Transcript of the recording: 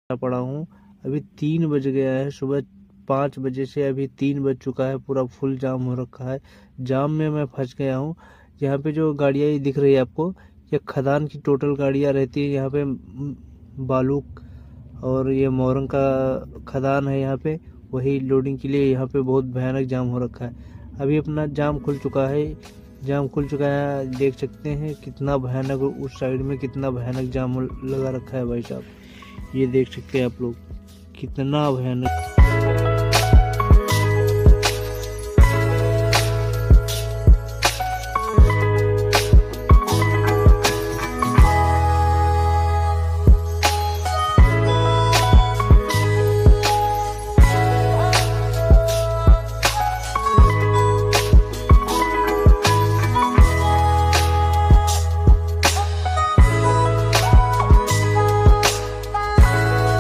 पड़ा हूँ। अभी 3 बज गया है, सुबह 5 बजे से अभी 3 बज चुका है, पूरा फुल जाम हो रखा है। जाम में मैं फंस गया हूँ। यहाँ पे जो गाड़ियाँ ये दिख रही है आपको, ये खदान की टोटल गाड़ियाँ रहती है यहाँ पे। बालू और ये मोरंग का खदान है यहाँ पे, वही लोडिंग के लिए यहाँ पे बहुत भयानक जाम हो रखा है। अभी अपना जाम खुल चुका है, देख सकते हैं कितना भयानक, उस साइड में कितना भयानक जाम लगा रखा है भाई साहब। ये देख सकते हैं आप लोग, कितना भयानक।